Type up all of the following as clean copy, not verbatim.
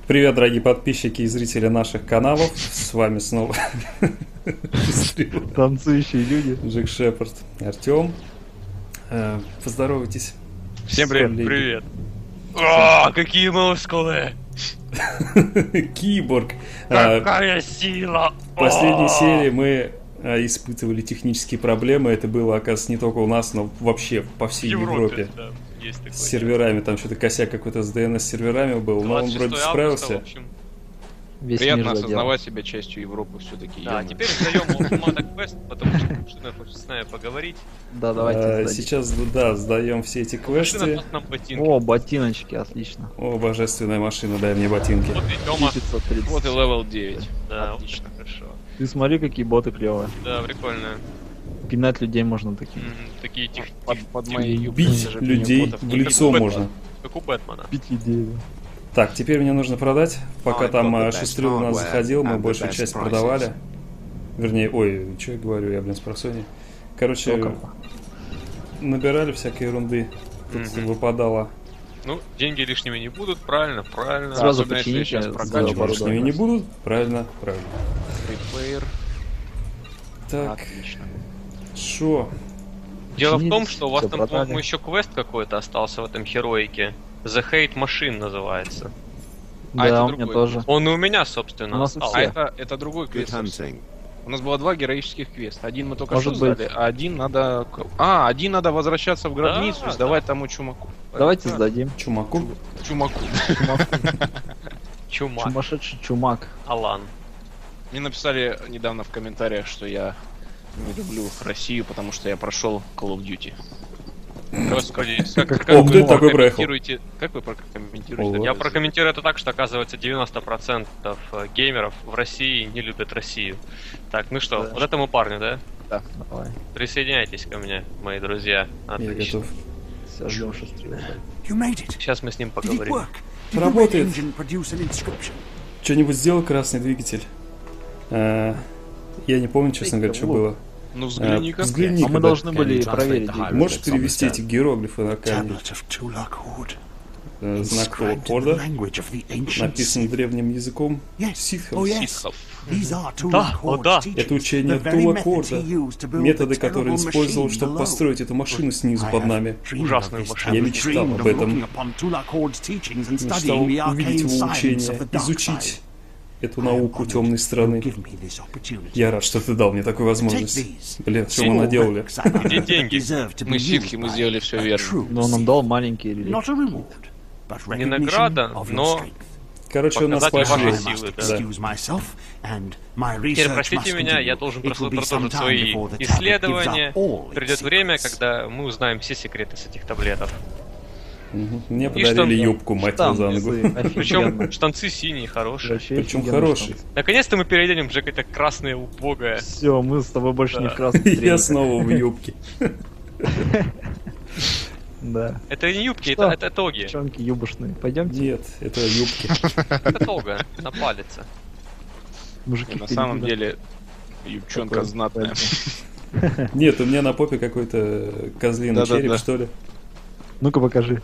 Привет, дорогие подписчики и зрители наших каналов. С вами снова танцующие люди. Джек Шепард, Артем. Поздоровайтесь. Всем привет. Привет. О, какие мускулы! Киборг. Какая сила! В последней серии мы испытывали технические проблемы. Это было, оказывается, не только у нас, но вообще по всей Европе. Да, есть такое. С серверами. Там что-то косяк какой-то с DNS-серверами был, но он вроде справился. Приятно осознавать себя частью Европы все-таки. Да, теперь сдаем Ultimate Quest, потому что машина хочет с нами поговорить. Да, давайте сейчас, да, сдаем все эти квесты. О, ботиночки, отлично. О, божественная машина, дай мне ботинки. Вот и левел 9. Да, отлично, хорошо. Ты смотри, какие боты клевые. Да, прикольно. Пинать людей можно такие. Такие под моей юбкой. Бить людей в лицо можно. Как у Бэтмена. Бить людей, да. Так, теперь мне нужно продать. Пока там Шестрил у нас заходил, мы большую часть продавали. Вернее, ой, что я говорю, я, с просони. Короче, набирали всякой ерунды. Тут выпадало. Ну, деньги лишними не будут, правильно, правильно. Сразу почините, лишними не будут, правильно, правильно. Фриплеер. Так, отлично. Шо? Дело в том, что у вас там, по-моему, еще квест какой-то остался в этом Heroic. The Hate Machine называется. Да, у меня тоже. Он и у меня, собственно, остался. А это другой квест. У нас было два героических квеста. Один мы только что сдали, а один надо... один надо возвращаться в гробницу и сдавать тому чумаку. Давайте сдадим. Чумаку? Чумаку. Чумак. Сумасшедший чумак. Алан. Мне написали недавно в комментариях, что я не люблю Россию, потому что я прошел Call of Duty. Господи, как вы прокомментируете? Как вы прокомментируете? Я прокомментирую это так, что оказывается 90% геймеров в России не любят Россию. Так, ну что, вот этому парню, да? Да, давай. Присоединяйтесь ко мне, мои друзья. Я готов. Сейчас мы с ним поговорим. Работает. Что-нибудь сделал красный двигатель? Я не помню, честно говоря, что было. Ну взгляни-ка. А мы должны были проверить. Можешь перевести эти иероглифы на камень? Знак Тулакорда. Написан древним языком ситхов. Да. Это учение Тулакорда. Методы, которые он использовал, чтобы построить эту машину снизу под нами. Ужасную машину. Я мечтал об этом. Мечтал увидеть его учение, изучить эту науку темной стороны. Я рад, что ты дал мне такую возможность. Блин, что мы наделали? Где деньги? Мы ситхи, мы сделали все верно. Но он нам дал маленькие реликвии. Не награда, но... Короче, он нас пошли. Силы, да. Теперь простите меня, я должен продолжить свои исследования. Придет время, когда мы узнаем все секреты с этих таблеток. Мне подарили юбку, мать его за ногу. Причем штанцы синие, хорошие. Причем хорошие. Наконец-то мы перейдем, Джек, это красное убогое. Все, мы с тобой больше не в красном. Я снова в юбке. Да. Это не юбки, это тоги. Девчонки юбошные. Пойдемте. Нет, это юбки. Это тога, на палец. Мужики, на самом деле, юбчонка знатная. Нет, у меня на попе какой-то козлиный череп, что ли. Ну-ка покажи.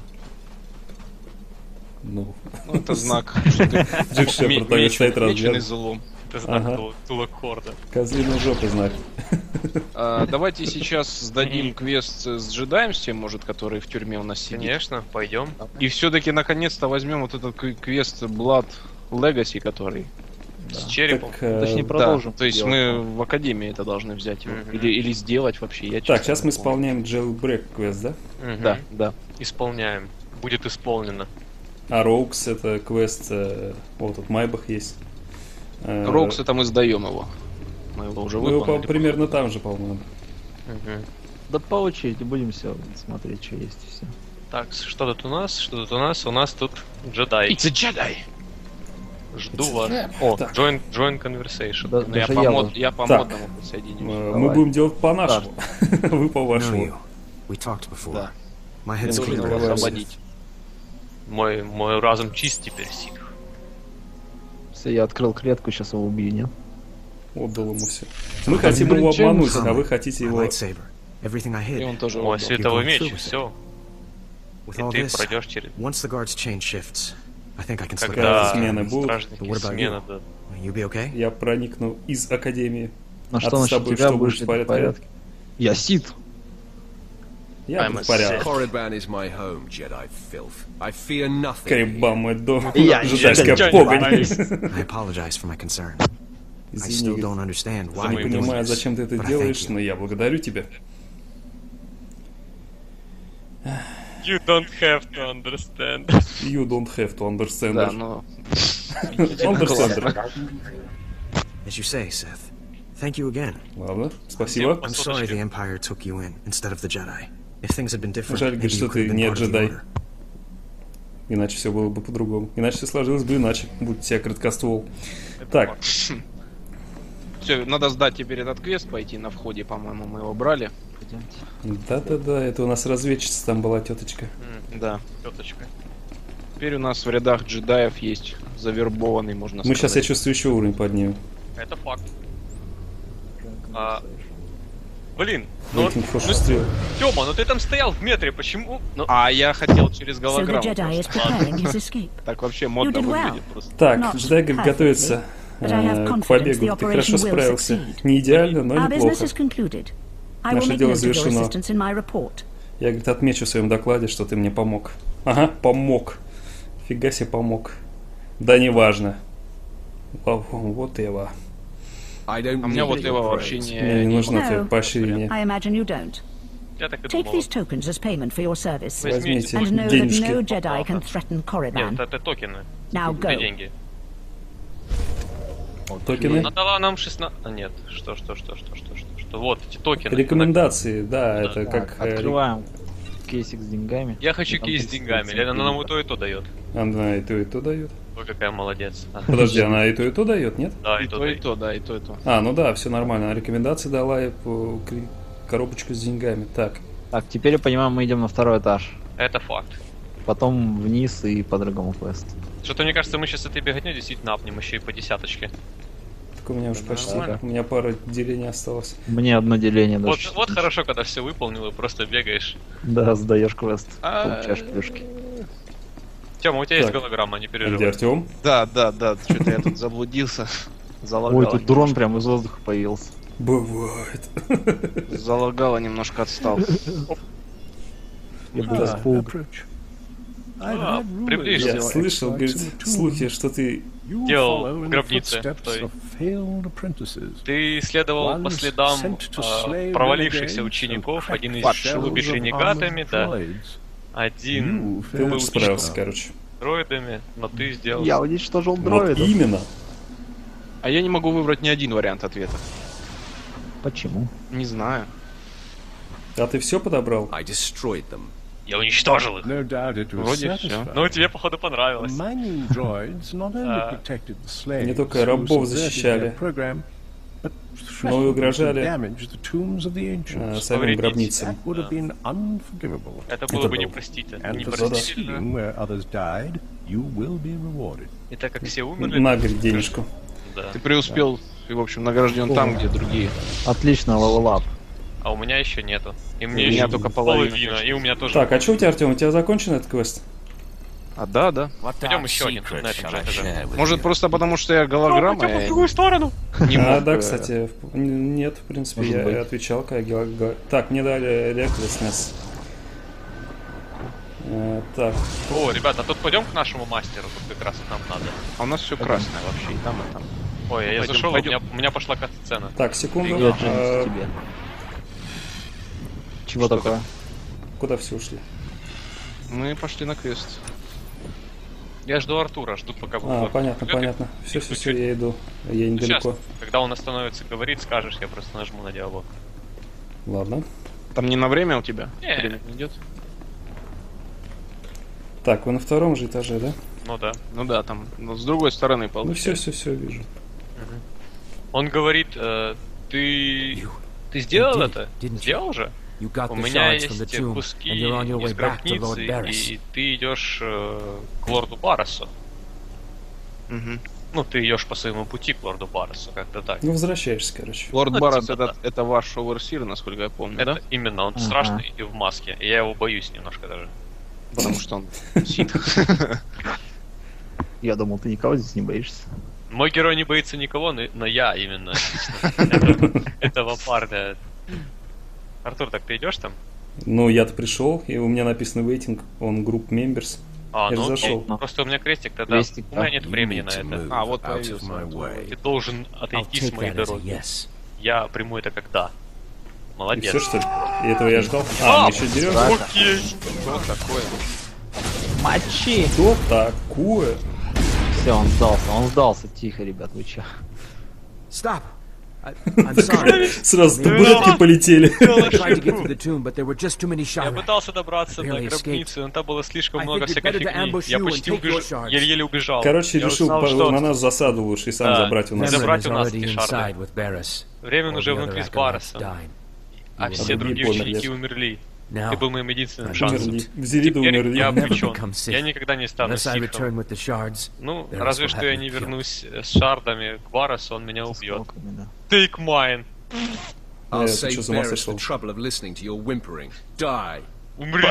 Ну, это знак. Джек Шепард так стоит размер. Злом. Это знак Тулакорда. Козлиной жопы знак. Давайте сейчас сдадим квест с джедаем, с тем, может, который в тюрьме у нас сидит. Конечно, пойдем. И все-таки наконец-то возьмем вот этот квест Blood Legacy, который... С черепом. Точнее, продолжим. То есть мы в академии это должны взять его. Или сделать вообще. Так, сейчас мы исполняем Jailbreak квест, да? Да. Исполняем. Будет исполнено. А Rogues это квест... Вот тут Майбах есть. Rogues это мы сдаем его. Мы его уже выполнили. Мы его примерно там же, по-моему. Да по очереди будем все смотреть, что есть и все. Так, что тут у нас? Что тут у нас? У нас тут джедай. It's a Jedi! Жду вас. О, join conversation. Да, я по модному присоединюсь. Мы будем делать по-нашему. Вы по-вашему. Да. Я должен его освободить. Мой разум чист теперь, ситх. Все, я открыл клетку, сейчас его убью, нет? Отдал ему все. Мы хотим его обмануть, а вы хотите его... И он тоже световой меч, все. И ты пройдешь через... Когда смены будут, стражники, смена, да. я проникну из Академии. Ну что насчет тебя, что будешь в порядке? Я Сид. Я буду в порядке. Коррибан мой дом. Джедайская погонь. Извини, не понимаю, зачем ты это делаешь, но я благодарю тебя. You don't have to understand. You don't have to understand. Да, но... Understand. As you say, Seth. Thank you again. Ладно, спасибо. I'm sorry the Empire took you in instead of the Jedi. If things had been different, Жаль, говорит, что ты не джедай. Иначе все было бы по-другому. Иначе все сложилось бы иначе. Будь у тебя краткоствол. Так. Все, надо сдать теперь этот квест, пойти на входе, по-моему, мы его брали. Да-да-да, это у нас разведчица там была, теточка. Да. Теточка. Теперь у нас в рядах джедаев есть завербованный, можно сказать. Мы сейчас, я чувствую, еще уровень поднимем. Это факт. Блин, Тёма, ну ты там стоял в метре, почему? А я хотел через голограмму. Так вообще модно выглядит просто. Так, джедай готовится к побегу. Ты хорошо справился. Не идеально, но неплохо. Наше дело завершено. Я, говорит, отмечу в своем докладе, что ты мне помог. Ага, помог. Фига себе помог. Да неважно. Вот его. А мне вот его вообще не... Мне не нужно твое поощрение. Я так и думал. Возьмите денежки. Нет, это токены. Где деньги? Токены? Она дала нам 16... А, нет. Что? Вот эти токены. Рекомендации, да, это как... Открываем кейсик с деньгами. Я хочу кейс с деньгами. Лена нам и то дает. Она и то дает. Ой, какая молодец. Подожди, она и то дает, нет? Да, и то, да, и то. А, ну да, все нормально. Она рекомендации дала и коробочку с деньгами. Так. Так, теперь я понимаю, мы идем на второй этаж. Это факт. Потом вниз и по другому квесту. Что-то мне кажется, мы сейчас этой беготней действительно апнем еще и по десяточке. Так у меня уже почти, да. У меня пара делений осталось. Мне одно деление даже. Вот хорошо, когда все выполнил и просто бегаешь. Да, сдаешь квест, получаешь плюшки. Тёма, у тебя есть голограмма, не переживай. Где Артём? Да, что-то я тут заблудился. Залагало. Ой, тут дрон прям из воздуха появился. Бывает. Залагало, немножко отстал. Я был испуг. Приблизься. Я слышал, говорит, слухи, что ты делал в гробнице. Ты следовал по следам провалившихся учеников. Один из них был убит ренегатами, да. Один ты лучше справился, короче. Дроидами, но ты сделал... Я уничтожил дроидов. Вот именно. А я не могу выбрать ни один вариант ответа. Почему? Не знаю. А ты все подобрал? Я уничтожил их. Вроде все. Ну, тебе, походу, понравилось. Не только рабов защищали, но и угрожали самим гробницам. Это было бы непростительно. И так как все умерли... На, говорит, денежку. Да. Ты преуспел, и, в общем, награжден там, где другие. Отлично, левелап. А у меня еще нету. И мне еще только половина. И у меня тоже. Так, а что у тебя, Артем? У тебя закончен этот квест? А, да. Пойдем еще один на этом же этаже. Может, просто потому, что я голограмма? Пойдем в другую сторону. Да, кстати. Нет, в принципе, я отвечал, как голограмма. Так, мне дали реквестнес. Так. О, ребята, тут пойдем к нашему мастеру, тут как раз нам надо. А у нас все красное вообще, и там, и там. Ой, я зашел, у меня пошла кат-сцена. Так, секунду. Тебе. Чего такое? Куда все ушли? Мы пошли на квест. Я жду Артура, жду пока будет. Понятно. Все, я иду. Я недалеко. Сейчас, когда он остановится говорить, скажешь, я просто нажму на диалог. Ладно. Там не на время у тебя? Нет. Время не идет? Так, вы на втором же этаже, да? Ну да. Там, но с другой стороны получается. Ну все, вижу. Он говорит, ты сделал это? Сделал же? У меня есть куски из гробницы, и ты идешь к лорду Барресу. Ну, ты идешь по своему пути к лорду Барресу, как-то так. Ну, возвращаешься, короче. Лорд Баррес это ваш оверсир, насколько я помню, это да? Именно, он страшный и в маске. И я его боюсь немножко даже. Потому что он сит. Я думал, ты никого здесь не боишься. Мой герой не боится никого, но я именно. Этого парня. Артур, так ты идешь там? Ну, я-то пришел, и у меня написано waiting on group members. А, я ну зашел. окей. Просто у меня крестик тогда. Крестик, У меня нет времени на это. А, вот появился. Ты должен отойти с моей дороги. Я приму это как да. И Молодец. все, что ли? И этого я ждал. А, мы еще деремся? Окей. Что такое? Мочи! Что такое? Все, он сдался. Тихо, ребят, вы че? Stop! I'm sorry. Сразу табуретки полетели. I tried to get through the tomb, but there were just too many Я Shirek. пытался добраться до гробницы, но там было слишком много всякой фигни. Я почти еле-еле убежал. Короче, Я решил узнал, что на нас засаду лучше и сам Да. забрать у нас. Забрать Memnon у is нас already эти шарды. inside with Barris. Времен All уже the внутри other с acolytes Барресом, died. а все другие другие померли. ученики умерли. Now, Ты был моим единственным Умерли. шансом. Взяли да Теперь умерли. я I'll never обречен. become Sith. Я никогда не стану unless I return ситхом. with the shards, Ну, Barris разве will что have я me не killed. вернусь с шардами к Барресу, он меня убьет. Осколками, да. Take mine. I'll ты save что, с ума Barris сошел? the trouble of listening to your whimpering. Die. Умри.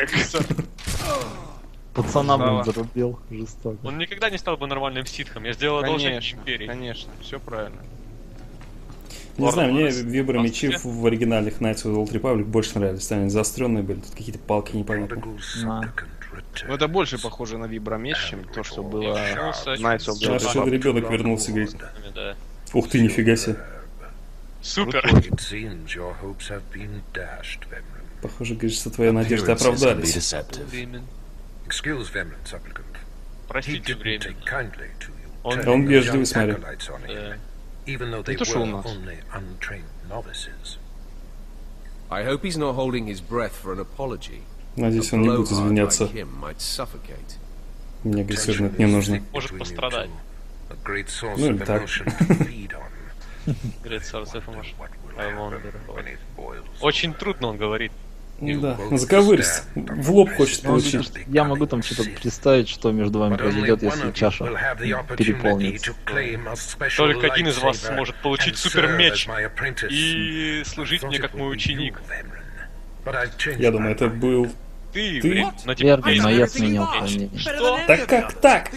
Пацана, блин, зарубил жестоко. Он никогда не стал бы нормальным ситхом. Я сделал одолжение Конечно, империи. конечно, все правильно. Не знаю, мне Лорд вибро Лорд мечи Лорд в оригинальных Knights of the Old Republic больше нравились. Они заостренные были, тут какие-то палки непонятные. На. Ну, это больше похоже на вибромеч, чем то, что было Knights of the Аж Old что Republic. ребенок вернулся, говорит. Да. Ух ты, нифига себе. Супер. It seems your hopes have been dashed, Vemren. Похоже, говорит, что твои надежды оправдались. Время. Excuse Vemren, supplicant. He Простите didn't время. take kindly to you. Он- turning Он your вежливый, young смотри. acolytes on him, Да. even though they Это что у were нас? only untrained novices. I hope he's not holding his breath for an apology. Надеюсь, A он не будет blowhard извиняться. like him might suffocate. Мне, говорит, сегодня это не нужно. Может Between you пострадать. two, a great source Ну, of или так. emotion to feed on. Great source of emotion. What will I happen wonder. when it boils Очень over? трудно, он говорит. Да, заковырсть. В лоб хочет Ну, получить. я могу там что-то представить, что между вами But only произойдет, one если of you чаша will have the opportunity переполнится. to claim a special Только один из вас lightsaber сможет получить and супермеч serve as my apprentice. и I служить thought мне it как мой would be ученик. you, Vemren. But I've changed Я думаю, my это mind. был... Ты, Ты? время. Но Верно, теперь но я есть сменил меч. твое мнение. Что? Так как так?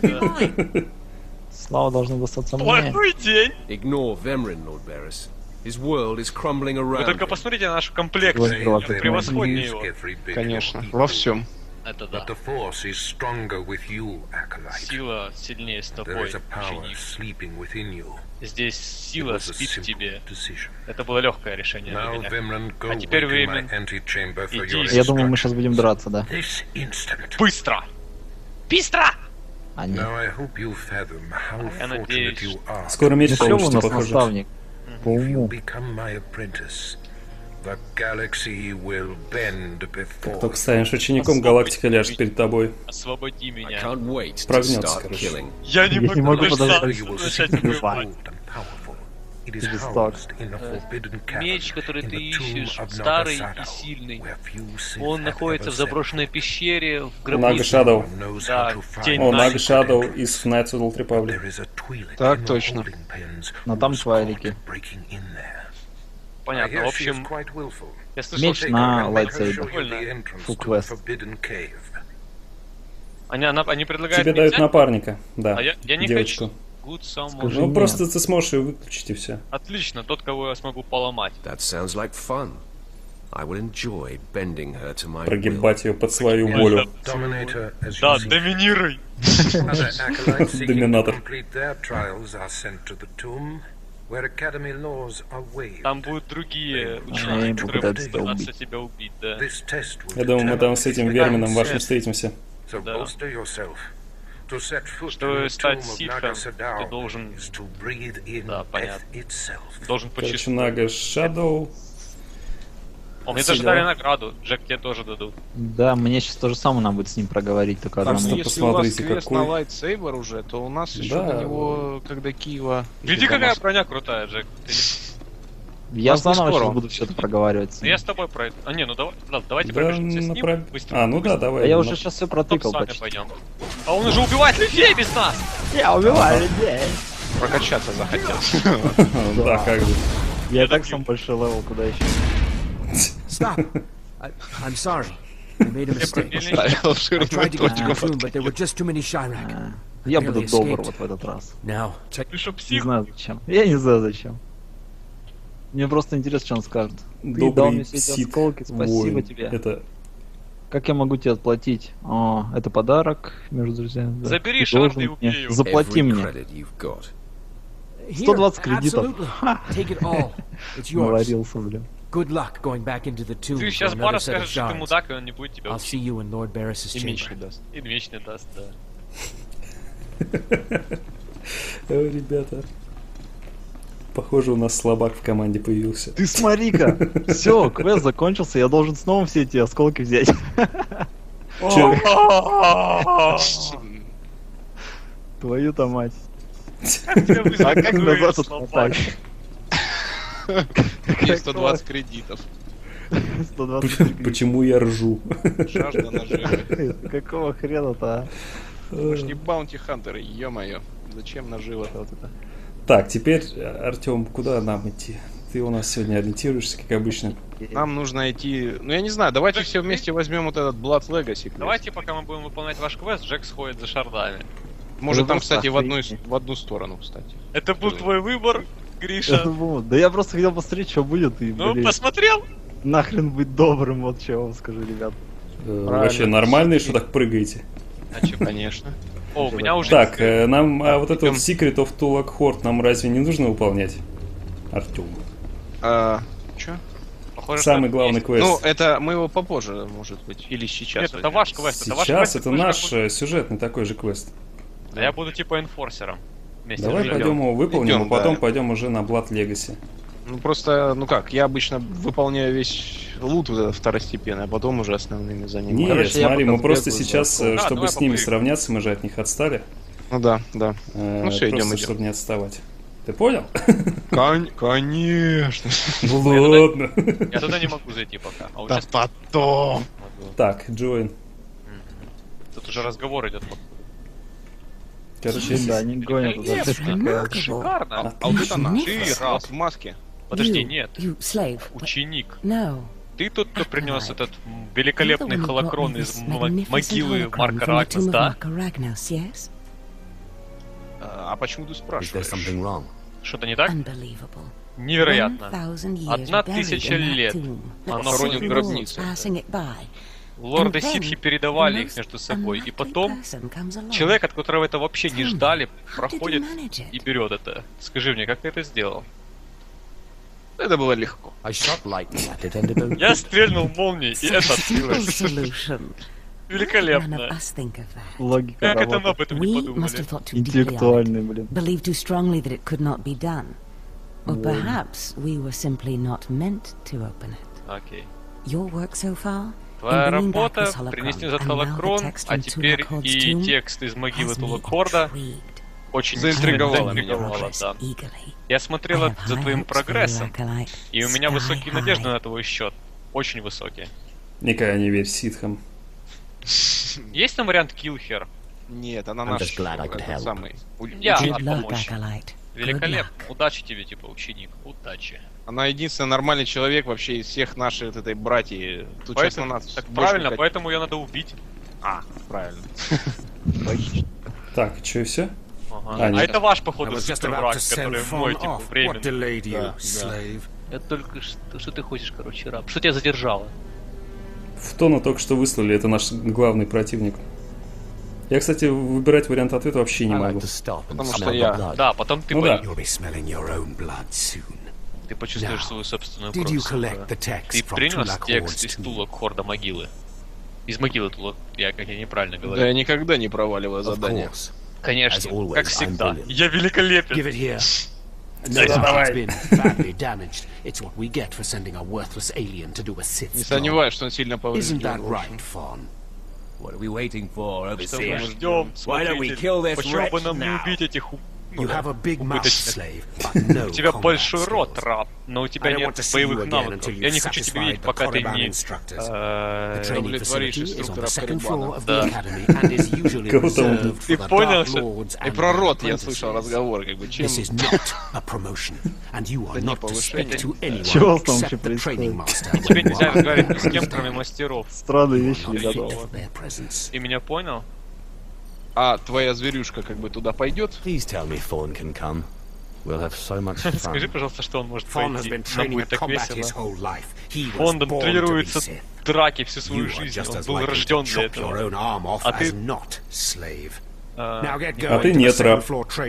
Слава должна достаться мне. Плохой день. Ignore Vemren, Lord Barris. His world is crumbling Вы around только him. посмотрите на нашу комплекцию. Ой, Это ты превосходнее его. Every bit Конечно, your во evil. всем. Это But да. the force is stronger with you, acolyte. Сила сильнее с There тобой, is a power ученик. sleeping within you. Здесь It сила was a спит в simple тебе. decision. Это было легкое решение для Now, меня. Vemren, go А теперь wait in my время. antechamber for Иди. your Я думаю, мы сейчас instructions. будем драться, да? This instant. Быстро! Быстро! А нет. Now I hope you fathom how Я fortunate надеюсь. you are. Скоро меч Ну клёвый у получите, нас похоже. наставник. По If you уму. become my apprentice, the galaxy will bend before Только станешь учеником, галактика ляжет перед тобой. Освободи I меня. can't wait to Прогнется, start короче. killing. Я не Я не могу могу подождать. you will начать see it убивать. old and powerful. It is Жесток. housed in a forbidden cavern Меч, который in ты the tomb ищешь, of старый и Nagasado, сильный. where few Sith Он have находится ever в заброшенной set foot. пещере, в Нага гробнице. Шадоу. Knows Да, how to find тень О, the Нага secret Шадоу entrance. из Knights of the Old Republic. There is a Twi'lek Так in the точно. holding pens Но who там was твайлики. caught breaking in there. I Понятно. hear В she is общем, quite willful. я слышал, Меч что на Take her and make her лайтсейбер. show you the entrance Full to the quest. forbidden cave. они предлагают Тебе мне дают взять, напарника, да, а я не девочку. хочу. Good someone. Скажи. Ну, Нет. просто ты сможешь ее выключить и все. Отлично, тот, кого я смогу поломать. That sounds like fun. I will enjoy bending her to my will. Прогибать ее под свою волю. Dominate her as you Да, see. доминируй. Other acolytes seeking to Доминатор. complete their trials are sent to the tomb, where academy laws are waived. Там будут другие Они ученики, которые будут попытаются тебя пытаться убить. тебя убить, да. This test will Я думаю, мы там с determine этим if Вермином you вашим can встретимся. So Да. bolster yourself. To set foot in Чтобы the стать tomb of ситхом, Nagasado ты должен- is to breathe in Да, death понятно. itself. Должен Короче, почувствовать. Нага Шадоу. О, мне все даже дела. дали награду. Джек, тебе тоже дадут. Да, мне сейчас то же самое надо будет с ним проговорить, только Там одному. что- Если у вас посмотрите, квест какой. на лайтсейбер уже, то у нас еще Да. до него, когда Киева... Гляди, какая броня крутая, Джек. Ты не- Я Нас заново не скоро. сейчас буду все это проговаривать. с Ну, ним. я с тобой пройду. А, не, ну давай, ладно, давайте Да, пробежимся с ним. направ- Быстро. А, ну да, А давай. я ну, уже сейчас все Потом протыкал сами почти. пойдем. А он уже убивает людей без нас! Я убиваю людей. Прокачаться захотел. Да, как же. Я и так сам большой левел, куда еще. Stop! I'm sorry. I made a mistake. Или- Ставил I жирную tried to get to the точку. tomb, but there were just too many Shirek. Я буду добр вот в этот раз. Ты что, Не псих? знаю зачем. Я не знаю зачем. Мне просто интересно, что он скажет. Ты дал мне все эти осколки, спасибо тебе. Это... Как я могу тебе отплатить? О, это подарок между друзьями. Да. Забери Ты шард должен и убей мне его. заплати мне. 120 кредитов. Наварился, блин. Ты сейчас Бара скажешь, что ты мудак, и он не будет тебя учить. И меч не даст. И меч не даст, да. Ребята. Похоже, у нас слабак в команде появился. Ты смотри-ка! Все, квест закончился, я должен снова все эти осколки взять. Твою-то мать. А как назад отмотать? Какие 120 кредитов. 120. Почему я ржу? Жажда наживы. Какого хрена-то, а? Мы ж не баунти-хантеры, ё-моё. Зачем нажива-то вот это? Так, теперь, Артем, куда нам идти? Ты у нас сегодня ориентируешься, как обычно. Нам нужно идти... Ну, я не знаю, давайте все вместе возьмем вот этот Blood Legacy. Давайте, пока мы будем выполнять ваш квест, Джек сходит за шардами. Может, там, кстати, в одну сторону, кстати. Это был твой выбор, Гриша? Да я просто хотел посмотреть, что будет. И, ну, посмотрел? Нахрен быть добрым, вот что я вам скажу, ребят. Вообще нормальные, что так прыгаете? А че, конечно. О, у меня уже... Так, нам вот этот Secret of Tulak нам разве не нужно выполнять? Артем. Чё? Похоже, самый главный квест. Ну, это мы его попозже, может быть, или сейчас. Нет, это ваш квест. Сейчас это наш сюжетный такой же квест. Да я буду типа энфорсером. Давай пойдем его выполним, а потом пойдем уже на Blood Legacy. Ну просто, ну как, я обычно выполняю весь лут вот этот второстепенный, а потом уже основными занимаюсь. Нет, смотри, мы просто сейчас, чтобы с ними сравняться, мы же от них отстали. Ну да, да. Ну все, идем, чтобы не отставать. Ты понял? Конечно. Ладно. Я туда не могу зайти пока. Да потом. Так, Join. Тут уже разговор идет. Короче, да, они гонят туда. Шикарно. А вот это наш. Ты раз в маске. Подожди, нет. Ученик. Ты тот, кто принес этот великолепный холокрон из могилы Марка Рагнас, да? А почему ты спрашиваешь? Что-то не так? Невероятно. 1000 лет. Оно хоронит в гробнице. Лорды ситхи передавали их между собой, и потом человек, от которого это вообще не ждали, проходит и берет это. Скажи мне, как ты это сделал? Это было легко. Я стрельнул молнией, и это открылось. Великолепно. Логика Как это работает. мы об этом не подумали? Интеллектуальный, блин. Believed too strongly that it could not be done. Or perhaps we were simply not meant to open it. Окей. Your work so far? Твоя работа — принести назад холокрон, а теперь и текст из могилы Тулакхорда очень заинтриговала меня, да. Я смотрела за твоим прогрессом, и у меня высокие надежды на твой счет. Очень высокие. Никогда не верь ситхам. Есть там вариант Киллхер? Нет, она наш самый. Я рад помочь. Великолепно. Удачи тебе, типа, ученик. Удачи. Она единственный нормальный человек вообще из всех наших этой братьев. Тут Поэтому, нас так правильно, поэтому ее надо убить. Правильно. Так, что, все? Ага. А это ваш, походу, супервраг, который мой, типа, временный. Это только что ты хочешь, короче, раб. Что тебя задержало? В Тона только что выслали, это наш главный противник. Я, кстати, выбирать вариант ответа вообще не могу. Потому что я... Да, потом ты да. Ты почувствуешь свою собственную кровь. Ты принес текст из Тулакхорда могилы? Из могилы Тулак... Я неправильно говорю. Да я никогда не проваливаю задание. Конечно, как всегда. Я великолепен. Не сомневаюсь, что он сильно повредил. Что мы ждем? Почему бы нам не убить этих убыточных? У тебя большой рот, раб, но у тебя нет боевых навыков. Я не хочу тебя видеть, пока ты не удовлетворишь инструктора Карибана. Да. Ты понял, что... И про рот я слышал разговор, как бы, чем... Чего там вообще происходит? Тебе нельзя разговаривать ни с кем, кроме мастеров. Странные вещи не готовы. Ты меня понял? А твоя зверюшка как бы туда пойдет? Please tell me Fawn can come. We'll have so much fun. Скажи, пожалуйста, что он может пойти. Нам будет так весело. Он тренируется драки всю свою жизнь. Он был рожден для этого. А ты... А ты нет, раб.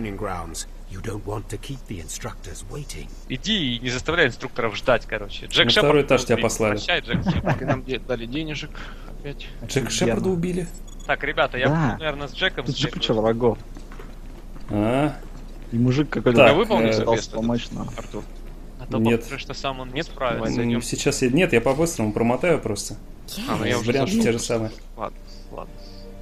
Иди и не заставляй инструкторов ждать, короче. Джек на второй этаж тебя послали. Прощай, Джек Шепард. Нам дали денежек опять. Джек Шепарда убили? Так, ребята, я буду, наверное, с Джеком... Тут же куча врагов. А? И мужик какой-то пытался помочь нам. Артур. А то нет. похоже, что сам он не справится. Сейчас я... Нет, я по-быстрому промотаю просто. Ну я уже варианты те же самые. Ладно, ладно.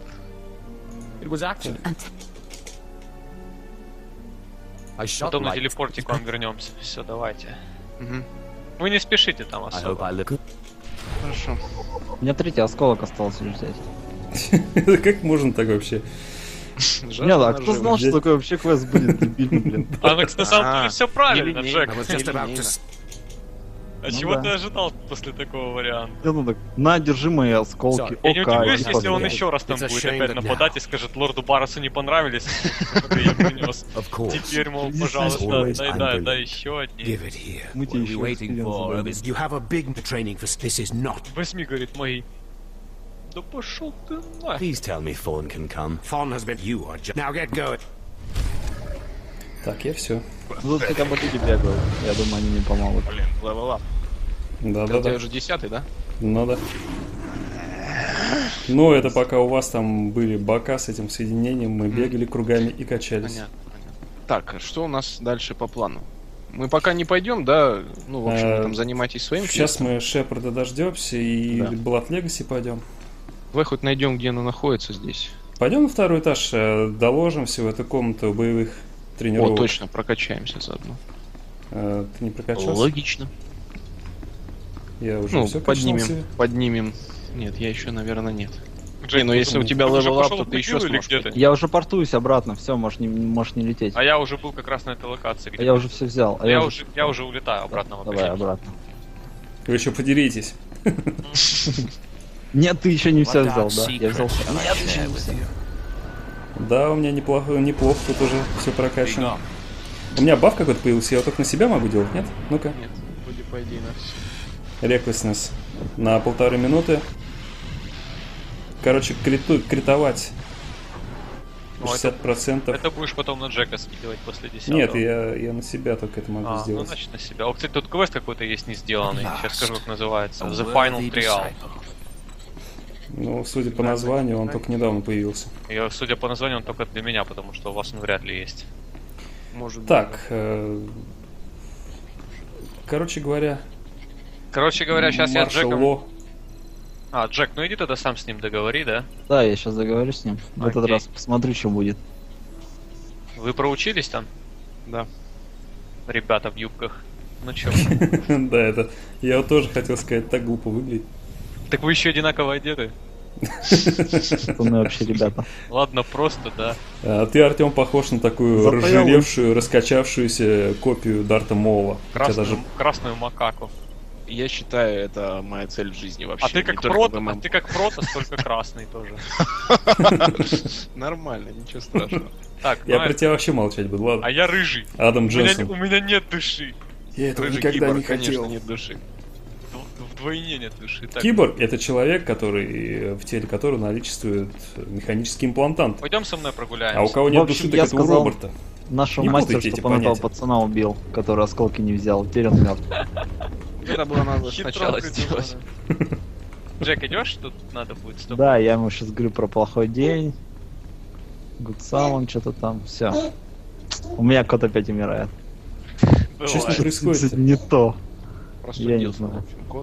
Потом на телепорте к вам вернемся. Все, давайте. Вы не спешите там особо. Хорошо. У меня 3-й осколок остался взять. Как можно так вообще? Нет, а кто знал, что такое вообще квест будет дебильный, блин? А на самом деле все правильно, Джек. А чего да. ты ожидал после такого варианта? Ну так, на, держи мои осколки. Я не удивлюсь, если он еще раз там будет опять нападать и скажет, лорду Барресу не понравились, что я принес. Теперь, мол, пожалуйста, дай еще одни. Мы тебе еще Возьми, говорит, мои. Да пошел ты нахер. Please tell me Fawn can come. Fawn has been you are now get going. Так, я все. Тут хотя бы люди бегают. Я думаю, они не помогут. Блин, левел-ап. Да. Ты уже 10-й, да? Ну да. Ну, это пока у вас там были бока с этим соединением, мы бегали кругами и качались. Понятно. Так, что у нас дальше по плану? Мы пока не пойдем, да? Ну, в общем, вы там занимайтесь своим. Сейчас мы Шепарда дождемся и Blood Legacy пойдем. Давай хоть найдем, где она находится здесь. Пойдем на второй этаж, доложимся в эту комнату боевых тренировок. О, точно, прокачаемся заодно. Ты не прокачался? Логично. Я уже все поднимем. Нет, я еще, наверное, нет. Джей, но если у тебя левел-ап, то ты еще сможешь. Я уже портуюсь обратно, все, можешь не лететь. А я уже был как раз на этой локации. А я уже все взял. Я уже улетаю обратно. Давай, обратно. Вы еще подеритесь. Нет, ты еще не все взял, да? Я взял все. Да, у меня неплохо тут уже все прокачано. У меня баф какой-то появился, я его только на себя могу делать, нет? Ну-ка. Нет, вроде по идее на все. Recklessness на 1,5 минуты. Короче, критовать 60%. Это будешь потом на Джека скидывать после 10-го. Нет, я на себя только это могу сделать. Ну значит на себя. О, кстати, тут квест какой-то есть не сделанный. Сейчас скажу, как называется. The Final Trial. Ну, судя по названию, он только недавно появился. И, судя по названию, он только для меня, потому что у вас он вряд ли есть. Может быть, так, короче говоря, сейчас я с Джеком... Ло. Джек, ну иди тогда сам с ним договори, да? Да, я сейчас договорюсь с ним. В этот раз посмотрю, что будет. Вы проучились там? Да. Ребята в юбках. Ну чё? Да, это... Я вот тоже хотел сказать, так глупо выглядит. Так вы еще одинаково одеты? Что мы вообще, ребята? Ладно, просто, да. А ты, Артем, похож на такую разжиревшую, раскачавшуюся копию Дарта Моула. Красную макаку. Я считаю, это моя цель в жизни вообще. А ты как Прото, только красный тоже. Нормально, ничего страшного. Так, я про тебя вообще молчать буду, ладно? А я рыжий. Адам Дженсон. У меня нет души. Я этого никогда не хотел. Нет души. Вдвойне нет души. Так. Киборг — это человек, который в теле которого наличествует механический имплантант. Пойдем со мной прогуляемся. А у кого нет души, так это у Роберта. Нашему мастеру, чтобы он этого пацана убил, который осколки не взял. Теперь он мертв. Это было надо сначала сделать. Джек, идешь? Тут надо будет с тобой. Да, я ему сейчас говорю про плохой день. Гудсалом, что-то там. Все. У меня кот опять умирает. Что с ним происходит? Не то. Я не знаю. Кот.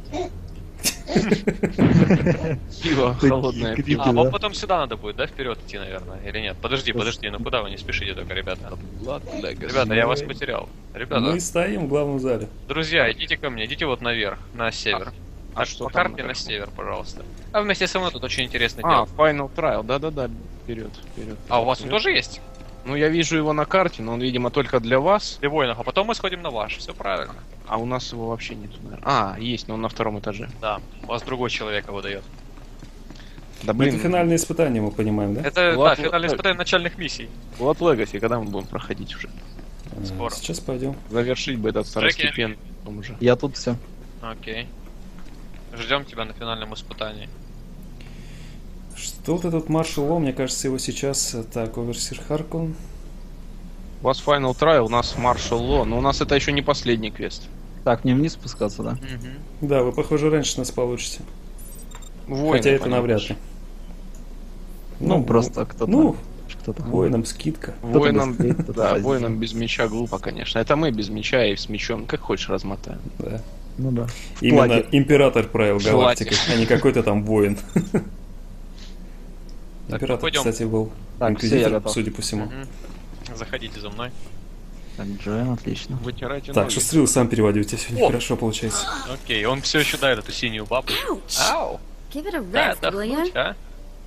Пиво, холодное пиво. А вам потом сюда надо будет, да, вперед идти, наверное, или нет? Подожди, ну куда вы, не спешите только, ребята. Ребята, я вас потерял. Ребята. Мы стоим в главном зале. Друзья, идите ко мне, идите вот наверх, на север. По карте на север, пожалуйста. А вместе со мной тут очень интересно дело. Final Trial, да-да-да, вперед. А у вас он тоже есть? Ну, я вижу его на карте, но он, видимо, только для вас. Для воинов, а потом мы сходим на ваш, все правильно. А у нас его вообще нету, наверное. Есть, но он на 2-м этаже. Да, у вас другой человек его дает. Да блин. Это финальное испытание, мы понимаем, да? Это, да, финальное испытание начальных миссий. Blood Legacy, когда мы будем проходить уже? Скоро. Сейчас пойдем. Завершить бы этот второстепенный. Уже. Я тут все. Окей. Ждем тебя на финальном испытании. Что вот этот Маршал Ло, мне кажется, его сейчас... Так, Оверсир Харкон. У вас Final Trial, у нас Marshal Law, но у нас это еще не последний квест. Так, мне вниз спускаться, да? Да, вы, похоже, раньше нас получите. Воины, хотя это понимаешь. навряд ли. Ну, просто кто-то... Ну, кто-то воинам скидка. Воинам, да, воинам без меча глупо, конечно. Это мы без меча и с мечом, как хочешь, размотаем. Да. Ну да. Именно император правил галактикой, а не какой-то там воин. Император, кстати, был инквизитор, судя по всему. Заходите за мной. Так, Джоэн, отлично. Вытирайте Так, ноги. Шустрил сам переводил, у тебя сегодня хорошо получается. Окей, он все еще дает эту синюю бабу. Ау! Give it a Да, rest, will you? отдохнуть, а?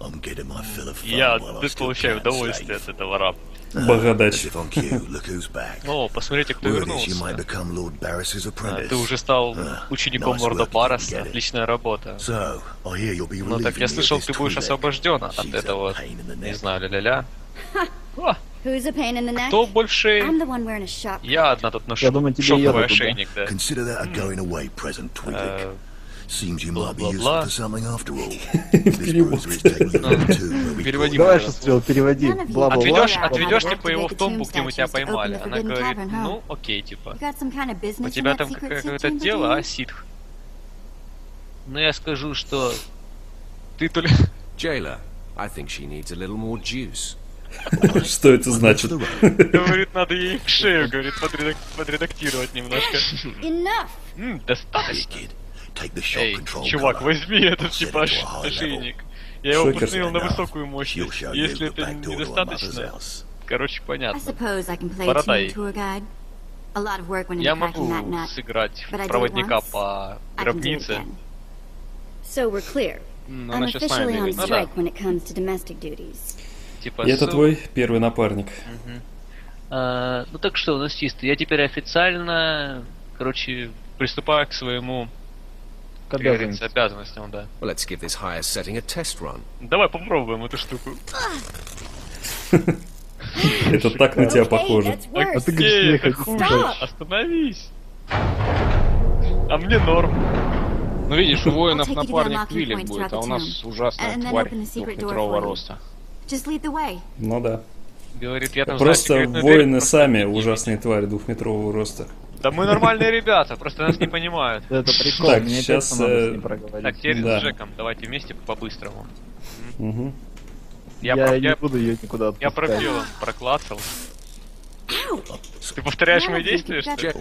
Я получаю удовольствие от этого раба. Бородач. О, посмотрите, кто вернулся. Ты уже стал учеником лорда Барреса. Отличная работа. Ну так я слышал, ты будешь освобожден от этого, не знаю, ля-ля-ля. Who's a pain in the neck? Кто больше... I'm the one wearing a shock. Я одна тут ношу Я думаю, тебе шоковый Йода туда. ошейник, да. Бла-бла-бла. Переводи. Давай, Шустрил, переводи. Бла-бла-бла. Отведешь типа его в томбу, где мы тебя поймали. Она говорит, ну окей, типа. You got some kind of У business in тебя that там secret какое-то chamber, дело, do а, you? ситх? Ну я скажу, что... Ты то ли... Jailer, I think she needs a little more juice. Что это значит? Говорит, надо ей в шею, говорит, подредактировать немножко. Enough! Достаточно. Эй, чувак, возьми этот типа ошейник. Я его Шокер. установил на высокую мощность. Если это недостаточно, короче, I понятно. suppose I can play Бородай. team tour guide. A lot of work when Я you're cracking могу that nut. сыграть But I did it проводника once. по I can do it гробнице. again. So we're clear. I'm Она сейчас с нами officially on бегает. Ну да. strike when it comes to domestic duties. Типа, И это твой первый напарник. Ну так что, у нас чисто. Я теперь официально, короче, приступаю к своему, как говорится, обязанностям, да. Well, let's give this higher setting a test run. Давай попробуем эту штуку. Это так на тебя похоже. That's worse. А ты говоришь, Окей, ехать. это хуже. Остановись. А мне норм. Ну видишь, у воинов I'll take you to the напарник unlocking Квилик points будет, throughout а у the нас tomb. ужасная And then тварь open the secret door двухметрового for you. роста. Just lead the way. Ну да. Говорит, я там Просто знаю секретную воины дверь, просто сами не ужасные твари двухметрового роста. Да мы нормальные ребята, просто нас не понимают. Это прикол, Так, мне щас, опять надо с ним проговорить. Так, теперь Да. с Джеком давайте вместе по-быстрому. Угу. Я про- не буду ее никуда я отпускать. пробелом проклацал. Ты повторяешь мои действия, что ли?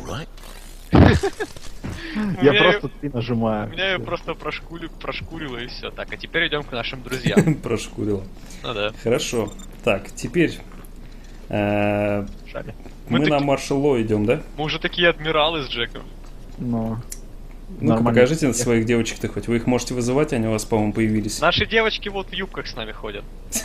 Я меня просто ты нажимаю. Меня ее просто прошкурило и все. Так, а теперь идем к нашим друзьям. Прошкурило. Ну да. Хорошо. Так, теперь мы Мы на таки- Маршал Ло идем, да? Мы уже такие адмиралы с Джеком. Но... Ну-ка, Нормально. покажите своих девочек-то хоть. Вы их можете вызывать, они у вас, по-моему, появились. Наши девочки вот в юбках с нами ходят.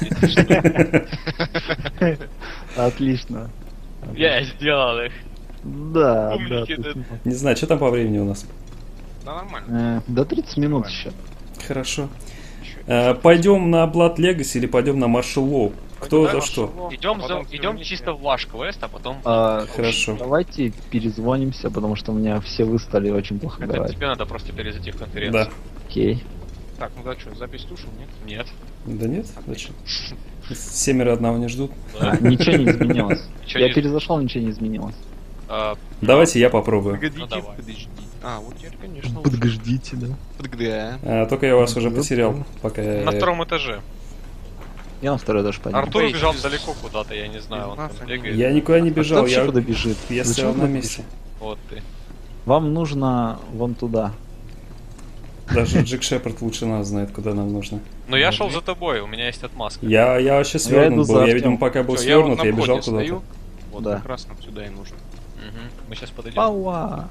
Отлично. Я сделал их. Да, да. Умники, ты да. снимал. Не знаю, что там по времени у нас? Да нормально. До 30 минут еще. Хорошо. Пойдем на Blood Legacy или пойдем на Маршал Лоу? Кто за что? Идем чисто в ваш квест, а потом... Хорошо. Давайте перезвонимся, потому что у меня все вы стали очень плохо Это говорить. тебе надо просто перезайти в конференцию. Да. Окей. Так, ну да что, запись тушим, нет? Нет. Да нет? Зачем? 7 одного не ждут. Ничего не изменилось. Ничего Я не- перезашел, ничего не изменилось. Давайте я попробую. Погодите, давай. подожди. А, вот теперь, конечно, лучше. Подождите, да. Подожди. Только я вас уже потерял, пока я... На втором этаже. Я на второй даже поднял. Артур Боитесь. бежал далеко куда-то, я не знаю, он там бегает. Я никуда не бежал, Кто вообще я куда бежит? я Зачем стоял на вы месте. Вот ты. Вам нужно вон туда. Даже Джек Шепард лучше нас знает, куда нам нужно. Но я шел за тобой, у меня есть отмазка. Я вообще иду свернут за был, я, Артём. видимо, пока был Всё, я вот свернут, на я бежал входе стою. куда-то. Вот Да. как раз нам сюда и нужно. Мгм. Мы сейчас подойдем. Пауа!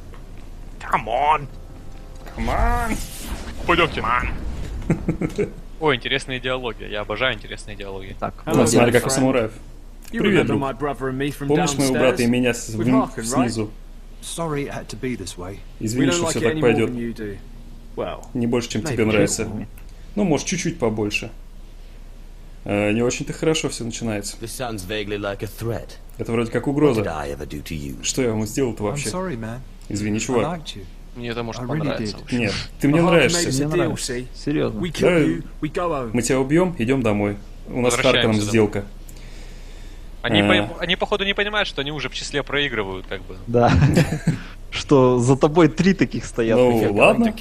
Пойдемте. Ой, интересные диалоги. Я обожаю интересные диалоги. Так, Ну, смотри, как у самураев. You Привет, remember друг. my brother and me from Помнишь моего брата и downstairs? меня With Harkin, right? снизу? Sorry it had to be this way. We Извини, don't что like все it так any more пойдет. than you do. Well, Не больше, чем maybe тебе a нравится. little. Ну, может, чуть-чуть побольше. Не очень-то хорошо все начинается. Это вроде как угроза. Что я вам сделал-то вообще? Извини, чувак. Мне это может понравиться. Нет, ты мне нравишься. Серьезно. Мы тебя убьем, идем домой. У нас с Харконом сделка. Они, походу, не понимают, что они уже в числе проигрывают, как бы. Да. Что за тобой 3 таких стоят. Ну, ладно.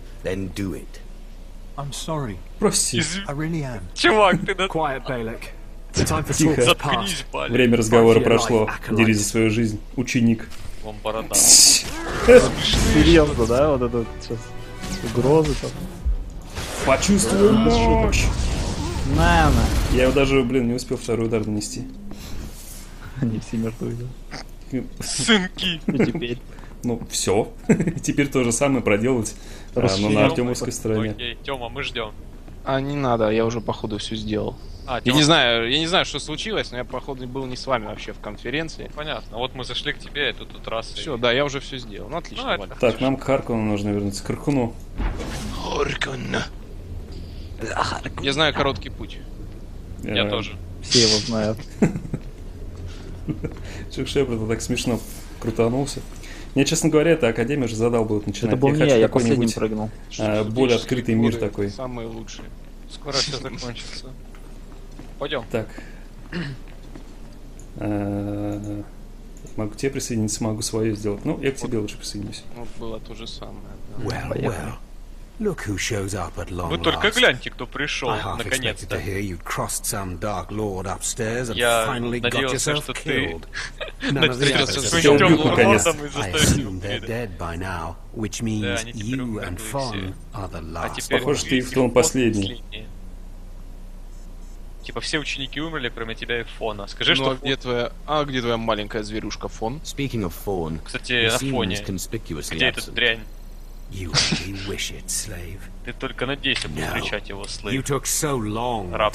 Прости. Чувак, ты на... Тихо. Заткнись, парень. Время разговора прошло. Дерись за свою жизнь, ученик. Вон борода. Серьезно, да? Вот это сейчас угрозы там. Почувствуй мощь! На. Я его даже, не успел второй удар нанести. Они все мертвы, да? Сынки. И теперь. Ну, все. Теперь то же самое проделать, но на артемовской стороне. Окей, Тёма, мы ждем. А не надо, я уже походу все сделал. Я не знаю, что случилось, но я походу был не с вами вообще в конференции. Понятно. Вот мы зашли к тебе, и тут раз. Все, да, я уже все сделал. Ну отлично. Так, нам к Харкону нужно вернуться. К Аркуну. Я знаю короткий путь. Я тоже. Все его знают. Чук Шепард так смешно крутанулся. Мне, честно говоря, эта академия уже задалбывает начинать. Это был не я последним прыгнул. Более открытый мир такой. Самые лучшие. Скоро все закончится. Пойдем. Так. Могу к тебе присоединиться, могу свое сделать. Ну, я к тебе лучше присоединюсь. Вот было то же самое. Вы только гляньте, кто пришел, наконец-то. Я надеялся, что ты встретился с своим темным лордом и заставишь его передать. Да, они теперь умерли все. А теперь похоже, ты в том последний. Типа все ученики умерли, кроме тебя и Фона. Скажи, что... где твоя маленькая зверюшка Фон? Кстати, на Фоне. Где эта дрянь? Ты только надейся повстречать его, Слейв. Раб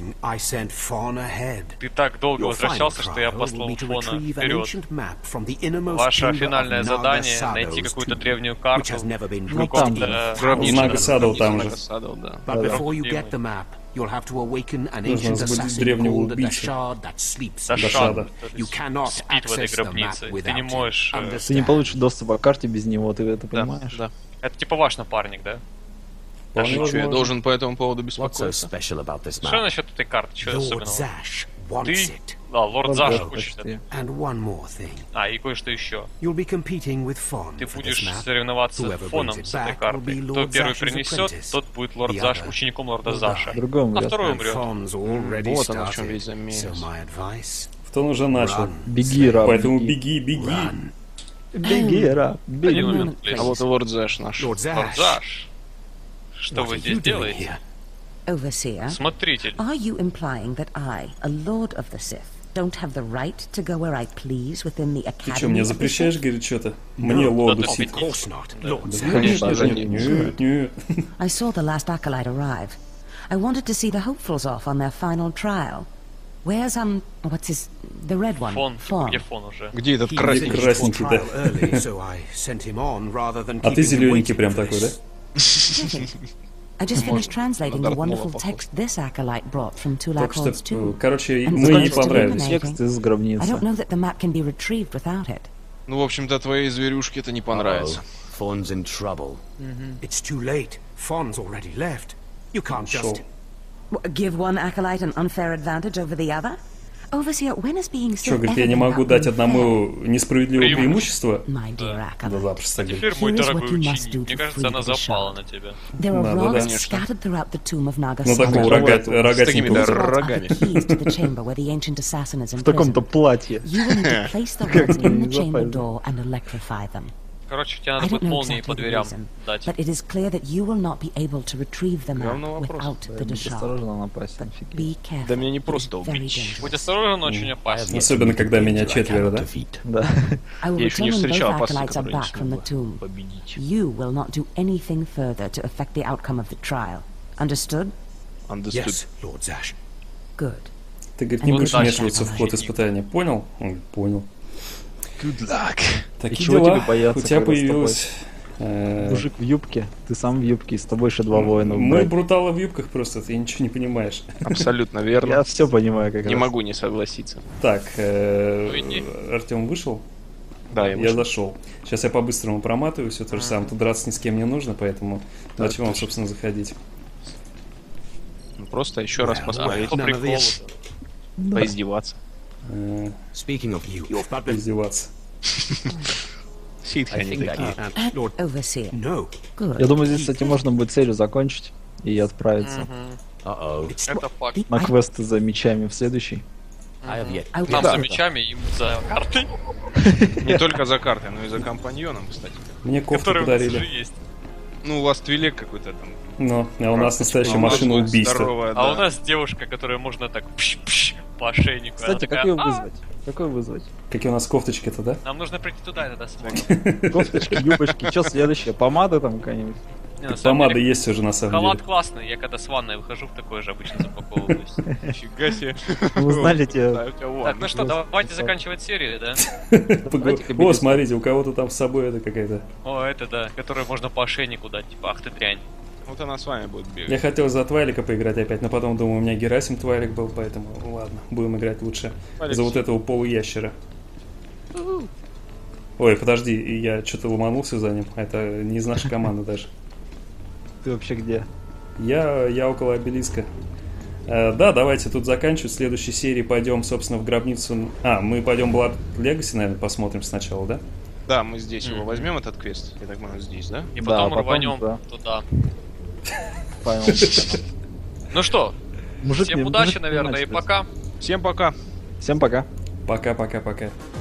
Ты так долго возвращался, что я послал Фона вперед. Ваше финальное задание — найти какую-то древнюю карту. Ну там, да. Нага Садл там же. Нужно разбудить древнего убийцу. Дашада. Спит в этой гробнице. Ты не можешь... Ты не получишь доступа к карте без него, ты это понимаешь? Да. Это типа ваш напарник, да? Я должен по этому поводу беспокоиться. Что насчет этой карты? Что особенного? Ты? Да, лорд Заш хочет это. И кое-что еще. Ты будешь соревноваться с Фоном с этой картой. Кто первый принесет, тот будет лорд Заш, учеником лорда Заша. А второй умрет. Вот оно в чем весь замес. Фон уже начал. Беги, раб. Поэтому беги. Беги, раб. Беги. А вот и лорд Заш наш. Лорд Заш. Что вы здесь делаете? Overseer, Смотритель. Are you implying that I, a lord of the Sith, don't have the right to go where I please within the academy? Ты что, мне запрещаешь, говорит, что-то? Мне, лорду Сith. Нет. I saw the last acolyte arrive. I wanted to see the hopefuls off on their final trial. Where's, the red one? Фон. Где Фон уже? Где этот красненький? Да. А ты зелененький прям такой, да? I just finished translating the wonderful text this acolyte brought from Tulak Hall's tomb. Короче, мы не понравились. Текст из гробницы. I don't know that the map can be retrieved without it. Ну, в общем-то, твоей зверюшке это не понравится. Fawn's in trouble. It's too late. Fawn's already left. You can't just... Give one acolyte an unfair advantage over the other? Overseer, when is being Что, говорит, я не могу дать одному несправедливое преимущество? My dear acolyte. Да, запросто. Теперь, мой дорогой ученик, мне кажется, она запала на тебя. There are rocks scattered throughout the tomb of Naga Ну, такого рогатенького. В таком-то платье. You will need to place the rods in the chamber door and electrify them. Короче, тебе надо будет молнии по дверям дать. But it is clear that you will not be able to retrieve them without the Dashad. Осторожно напасть. Be careful. Да меня не просто убить. Будь осторожен, очень опасно. Особенно, когда меня четверо, да? Да. I will Я еще не return both встречал опасных, acolytes are которые back from the tomb. победить. You will not do anything further to affect the outcome of the trial. Understood? Yes, Lord Zash. Good. Ты, говорит, не будешь вмешиваться в ход испытания. Понял? Он понял. Good luck. Такие чего дела. тебе бояться, У тебя когда с появилась Мужик в юбке, ты сам в юбке, с тобой еще 2 воина. Мы бруталы в юбках просто, ты ничего не понимаешь. Абсолютно верно. Я все понимаю, как Не могу не согласиться. Так, Артем вышел? Да, я зашел. Сейчас я по-быстрому проматываю все то же самое. Тут драться ни с кем не нужно, поэтому зачем вам, собственно, заходить? Просто еще раз посмотреть. Поиздеваться. Поиздеваться. Ситхи они такие. Я думаю, здесь, кстати, можно будет серию закончить и отправиться Это факт. на квесты за мечами в следующий. Нам за мечами, им за картой. Не только за картой, но и за компаньоном, кстати. Мне кофту подарили. Ну, у вас твилек какой-то там. Ну, а у нас настоящая машина убийства. А у нас девушка, которую можно так по ошейнику. Кстати, как ее вызвать? Какой вызвать? Какие у нас кофточки-то, да? Нам нужно прийти туда, и тогда смотрим. Кофточки, юбочки, что следующее? Помада там какая-нибудь? Помада есть уже на самом деле. Халат классный, я когда с ванной выхожу, в такой же обычно запаковываюсь. Нифига себе. Вы знали те... Так, ну что, давайте заканчивать серию, да? О, смотрите, у кого-то там с собой это какая-то... О, это да, которую можно по ошейнику дать, типа, ах ты дрянь. Вот она с вами будет бегать. Я хотел за Твайлика поиграть опять, но потом думаю, у меня Герасим Твайлик был, поэтому ладно, будем играть лучше за вот этого полуящера. Ой, подожди, я что-то ломанулся за ним, это не из нашей команды даже. Ты вообще где? Я около обелиска. Да, давайте тут заканчивать. В следующей серии пойдем, собственно, в гробницу. Мы пойдем Blood Legacy, наверное, посмотрим сначала, да? Да, мы здесь его возьмем, этот квест. Я так понимаю, здесь, да? И потом рванем туда. Ну что, всем удачи, наверное, и пока. Всем пока. Всем пока. Пока-пока-пока.